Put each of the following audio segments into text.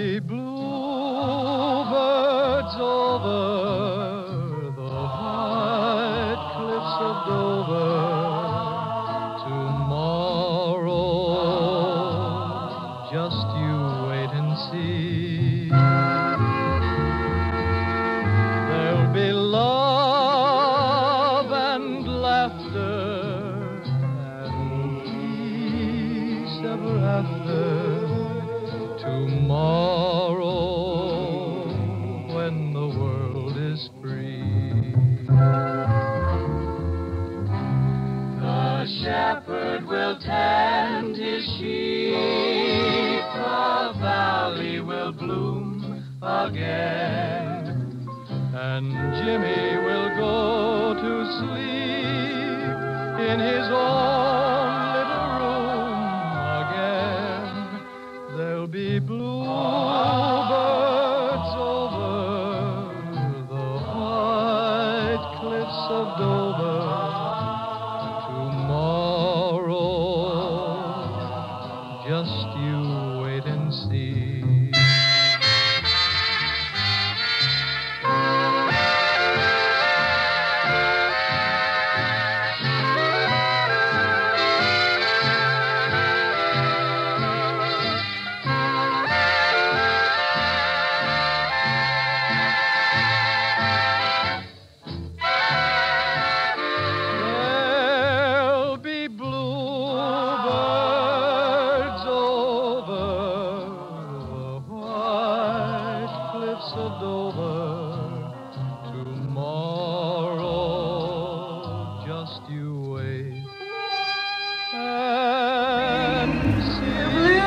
be bluebirds over the white cliffs of Dover tomorrow. Just you wait and see. There'll be love and laughter and peace ever after tomorrow when the world is free. The shepherd will tend his sheep, the valley will bloom again, and Jimmy will go to sleep in his own little room again. There'll be bluebirds over the white cliffs of Dover tomorrow. Just you wait and see. Of Dover tomorrow. Just you wait and see.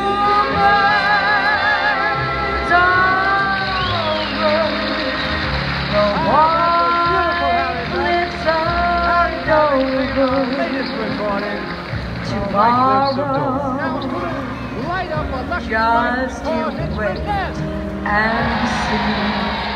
Bluebirds over the white cliffs of Dover tomorrow. Just you wait and see.